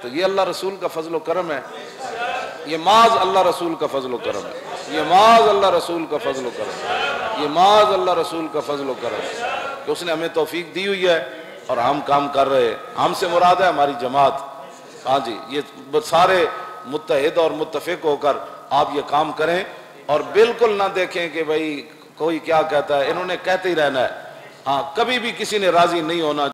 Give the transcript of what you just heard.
तो ये अल्लाह रसूल का फजल करम है, ये माज अल्लाह रसूल का फजल करम है, ये माज अल्लाह रसूल का फजल करम है, ये माज अल्लाह रसूल का फजल करम है कि उसने हमें तौफीक दी हुई है और हम काम कर रहे हैं। हमसे मुराद है हमारी जमात। हाँ जी, ये सारे मुत्तहिद और मुत्तफिक होकर आप ये काम करें और बिल्कुल ना देखें कि भाई कोई क्या कहता है, इन्होंने कहते ही रहना है। हाँ, कभी भी किसी ने राजी नहीं होना।